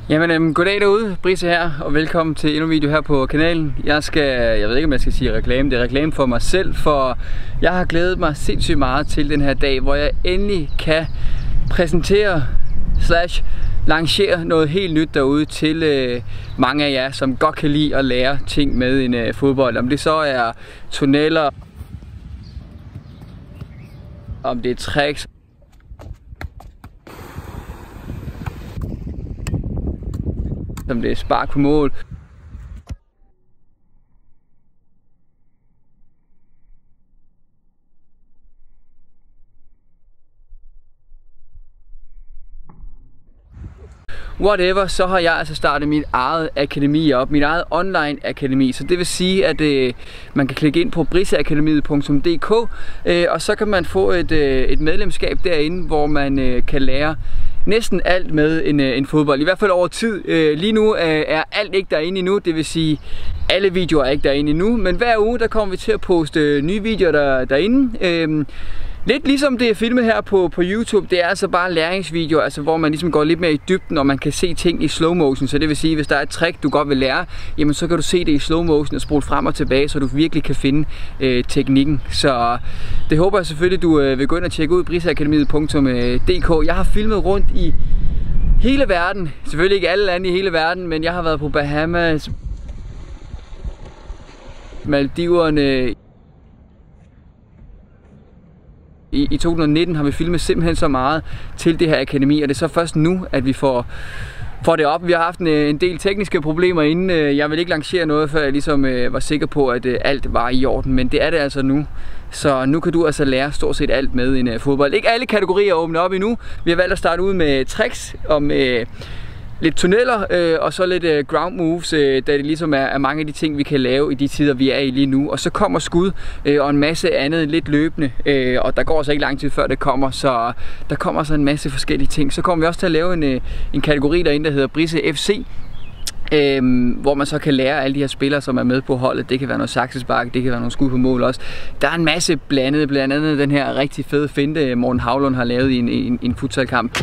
Jamen, goddag derude, Brisse her, og velkommen til endnu en video her på kanalen. Jeg ved ikke om jeg skal sige reklame, det er reklame for mig selv, for jeg har glædet mig sindssygt meget til den her dag, hvor jeg endelig kan præsentere lancere noget helt nyt derude til mange af jer, som godt kan lide at lære ting med en fodbold. Om det så er tunneller, om det er tricks, som det er spark på mål. Whatever, så har jeg altså startet mit eget akademi op, mit eget online akademi. Så det vil sige, at man kan klikke ind på brisseakademiet.dk, og så kan man få et medlemskab derinde, hvor man kan lære næsten alt med en fodbold, i hvert fald over tid. Lige nu er alt ikke derinde endnu, det vil sige, alle videoer er ikke derinde endnu, men hver uge der kommer vi til at poste nye videoer derinde. Lidt ligesom det er filmet her på YouTube, det er altså bare læringsvideoer, altså hvor man ligesom går lidt mere i dybden, og man kan se ting i slow motion. Så det vil sige, hvis der er et trick, du godt vil lære, jamen så kan du se det i slow motion og spole frem og tilbage, så du virkelig kan finde teknikken. Så det håber jeg selvfølgelig, du vil gå ind og tjekke ud, brisseakademiet.dk. Jeg har filmet rundt i hele verden, selvfølgelig ikke alle lande i hele verden, men jeg har været på Bahamas, Maldiverne. I 2019 har vi filmet simpelthen så meget til det her akademi, og det er så først nu, at vi får det op. Vi har haft en del tekniske problemer inden. Jeg vil ikke lancere noget, før jeg ligesom var sikker på, at alt var i orden, men det er det altså nu. Så nu kan du altså lære stort set alt med en fodbold. Ikke alle kategorier er åbnet op endnu. Vi har valgt at starte ud med tricks og med lidt tunneller og så lidt ground moves, da det ligesom er mange af de ting, vi kan lave i de tider, vi er i lige nu. Og så kommer skud og en masse andet lidt løbende, og der går altså ikke lang tid før det kommer, så der kommer så en masse forskellige ting. Så kommer vi også til at lave en kategori derinde, der hedder Brisse FC, hvor man så kan lære alle de her spillere, som er med på holdet. Det kan være noget saksespark, det kan være nogle skud på mål også. Der er en masse blandet, blandt andet den her rigtig fede finte, Morten Havlund har lavet i en futsalkamp.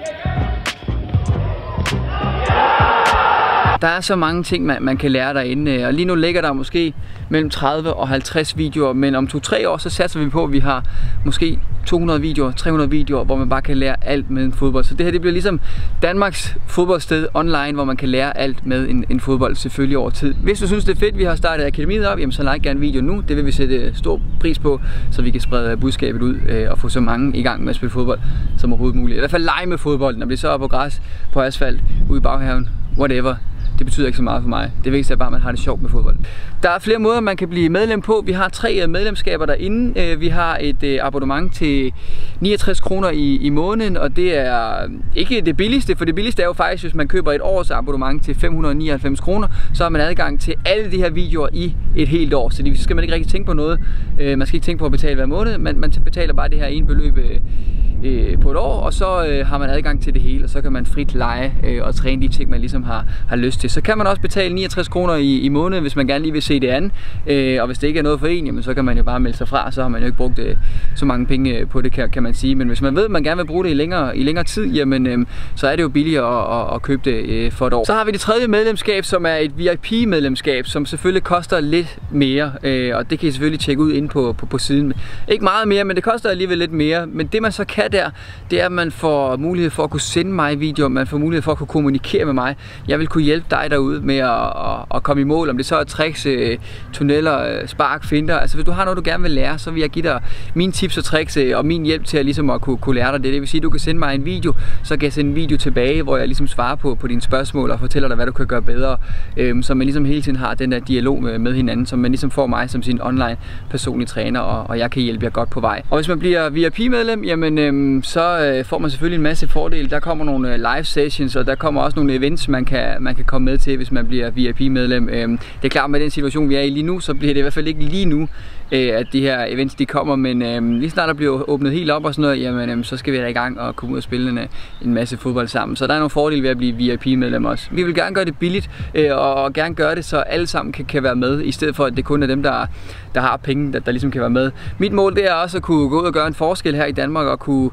Der er så mange ting, man kan lære derinde, og lige nu ligger der måske mellem 30 og 50 videoer, men om 2-3 år, så satser vi på, at vi har måske 200 videoer, 300 videoer, hvor man bare kan lære alt med en fodbold. Så det her, det bliver ligesom Danmarks fodboldsted online, hvor man kan lære alt med en fodbold, selvfølgelig over tid. Hvis du synes, det er fedt, vi har startet akademiet op, jamen så like gerne video nu. Det vil vi sætte stor pris på, så vi kan sprede budskabet ud og få så mange i gang med at spille fodbold som overhovedet muligt. I hvert fald lege med fodbolden, og blive så op på græs, på asfalt, ude i baghaven, whatever. Det betyder ikke så meget for mig. Det vigtigste er bare, at man har det sjovt med fodbold. Der er flere måder, man kan blive medlem på. Vi har 3 medlemskaber derinde. Vi har et abonnement til 69 kroner i måneden, og det er ikke det billigste, for det billigste er jo faktisk, hvis man køber et års abonnement til 599 kroner, så har man adgang til alle de her videoer i et helt år. Så det skal man ikke rigtig tænke på noget. Man skal ikke tænke på at betale hver måned, men man betaler bare det her ene beløb på et år, og så har man adgang til det hele, og så kan man frit lege og træne de ting, man ligesom har lyst til. Så kan man også betale 69 kroner i måneden, hvis man gerne lige vil se det andet, og hvis det ikke er noget for en, jamen, så kan man jo bare melde sig fra, så har man jo ikke brugt så mange penge på det, kan man sige. Men hvis man ved, at man gerne vil bruge det i længere tid, jamen, så er det jo billigere at købe det for et år. Så har vi det tredje medlemskab, som er et VIP-medlemskab, som selvfølgelig koster lidt mere, og det kan I selvfølgelig tjekke ud inde på siden. Ikke meget mere, men det koster alligevel lidt mere. Men det man så kan der, det er, at man får mulighed for at kunne sende mig videoer, man får mulighed for at kunne kommunikere med mig. Jeg vil kunne hjælpe dig derude med at komme i mål, om det så er tricks, tunneller, spark, finter. Altså hvis du har noget, du gerne vil lære, så vil jeg give dig mine tips og tricks og min hjælp til at, ligesom at kunne lære dig det. Det vil sige, at du kan sende mig en video, så kan jeg sende en video tilbage, hvor jeg ligesom svarer på dine spørgsmål og fortæller dig, hvad du kan gøre bedre. Så man ligesom hele tiden har den der dialog med hinanden, så man ligesom får mig som sin online personlige træner, og jeg kan hjælpe jer godt på vej. Og hvis man bliver VIP-medlem, jamen så får man selvfølgelig en masse fordele. Der kommer nogle live sessions, og der kommer også nogle events, man kan komme med til, hvis man bliver VIP-medlem. Det er klart, med den situation, vi er i lige nu, så bliver det i hvert fald ikke lige nu, at de her events de kommer, men lige snart der bliver åbnet helt op og sådan noget, jamen så skal vi da i gang og komme ud og spille en masse fodbold sammen. Så der er nogle fordele ved at blive VIP-medlem også. Vi vil gerne gøre det billigt, og gerne gøre det, så alle sammen kan være med, i stedet for at det kun er dem, der har penge, der ligesom kan være med. Mit mål det er også at kunne gå ud og gøre en forskel her i Danmark, og kunne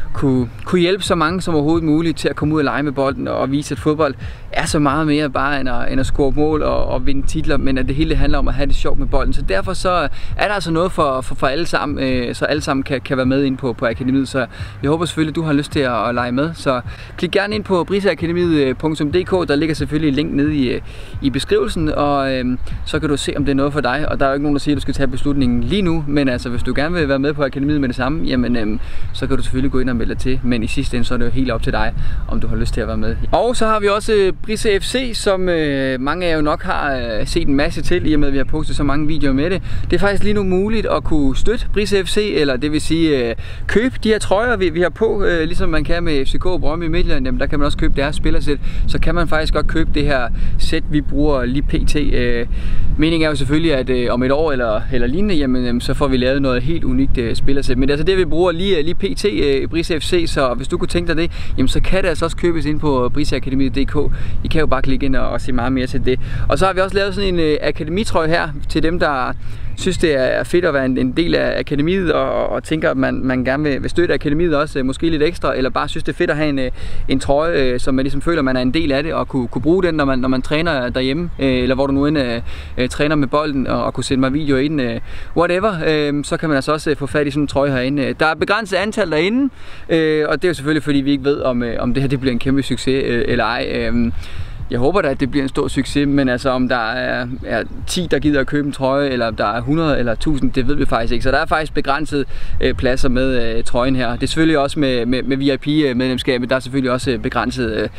kunne hjælpe så mange som overhovedet muligt til at komme ud og lege med bolden og vise, at fodbold er så meget mere bare end at score mål og vinde titler, men at det hele handler om at have det sjovt med bolden. Så derfor så er der altså noget for alle sammen, så alle sammen kan være med ind på akademiet. Så jeg håber selvfølgelig, at du har lyst til at lege med. Så klik gerne ind på briseakademiet.dk. Der ligger selvfølgelig et link nede i beskrivelsen, og så kan du se, om det er noget for dig. Og der er jo ikke nogen, der siger, at du skal tage beslutningen lige nu, men altså hvis du gerne vil være med på akademiet med det samme, jamen så kan du selvfølgelig gå ind og melde dig til. Men i sidste ende så er det jo helt op til dig, om du har lyst til at være med. Og så har vi også Brise FC, som mange af jer jo nok har set en masse til, i og med at vi har postet så mange videoer med det. Det er faktisk lige nu muligt at kunne støtte Brise FC, eller det vil sige købe de her trøjer, vi har på, ligesom man kan med FCK og Brøndby Midtjylland. Jamen, der kan man også købe deres spillersæt. Så kan man faktisk godt købe det her sæt, vi bruger lige pt. Meningen er jo selvfølgelig, at om et år eller lignende, jamen så får vi lavet noget helt unikt spillersæt. Men det er altså det, vi bruger lige pt. Brise FC, så hvis du kunne tænke dig det, jamen så kan det altså også købes ind på briseakademiet.dk. I kan jo bare klikke ind og se meget mere til det. Og så har vi også lavet sådan en akademitrøje her til dem, der synes, det er fedt at være en del af akademiet og tænker, at man gerne vil støtte akademiet også, måske lidt ekstra, eller bare synes, det er fedt at have en trøje, som man ligesom føler, man er en del af det, og kunne bruge den, når man træner derhjemme, eller hvor du nu end træner med bolden, og kunne sende mig videoer ind, whatever, så kan man altså også få fat i sådan en trøje herinde. Der er begrænset antal derinde, og det er jo selvfølgelig, fordi vi ikke ved, om det her det bliver en kæmpe succes eller ej. Jeg håber da, at det bliver en stor succes, men altså om der er 10, der gider at købe en trøje, eller om der er 100 eller 1000, det ved vi faktisk ikke. Så der er faktisk begrænset pladser med trøjen her. Det er selvfølgelig også med VIP-medlemskabet, der er selvfølgelig også begrænset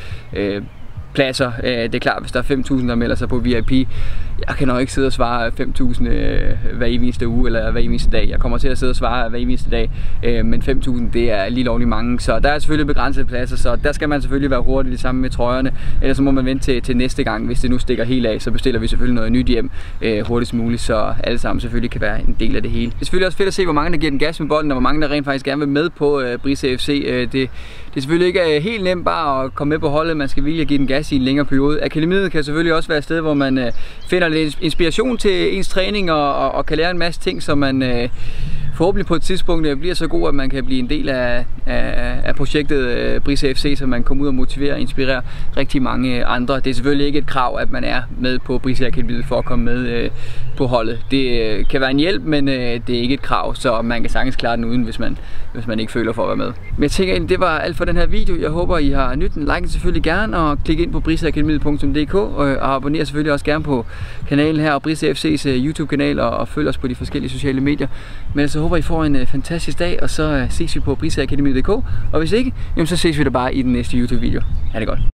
pladser. Det er klart, hvis der er 5.000, der melder sig på VIP. Jeg kan nok ikke sidde og svare 5.000 hver eneste uge eller hver eneste dag. Jeg kommer til at sidde og svare hver eneste dag, men 5.000 det er lige lovligt mange. Så der er selvfølgelig begrænsede pladser, så der skal man selvfølgelig være hurtig sammen med trøjerne. Ellers så må man vente til næste gang, hvis det nu stikker helt af. Så bestiller vi selvfølgelig noget nyt hjem hurtigst muligt, så alle sammen selvfølgelig kan være en del af det hele. Det er selvfølgelig også fedt at se, hvor mange der giver den gas med bolden, og hvor mange der rent faktisk gerne vil med på Brise FC. Det er selvfølgelig ikke helt nemt bare at komme med på holdet. Man skal vilje at give den gas i en længere periode. Akademiet kan selvfølgelig også være et sted, hvor man finder lidt inspiration til ens træning og kan lære en masse ting, så man forhåbentlig på et tidspunkt bliver så god, at man kan blive en del af projektet Brise FC, så man kommer ud og motivere og inspirere rigtig mange andre. Det er selvfølgelig ikke et krav, at man er med på Brise Akademiet for at komme med på holdet. Det kan være en hjælp, men det er ikke et krav, så man kan sagtens klare den uden, hvis man ikke føler for at være med. Men jeg tænker, det var alt for den her video. Jeg håber, I har nydt den. Like den selvfølgelig gerne, og klik ind på briseakademiet.dk og abonner selvfølgelig også gerne på kanalen her og Brise FC's YouTube-kanal og følg os på de forskellige sociale medier. Men så håber I får en fantastisk dag, og så ses vi på briseakademiet.dk, og hvis ikke, jamen, så ses vi da bare i den næste YouTube-video. Ha' det godt.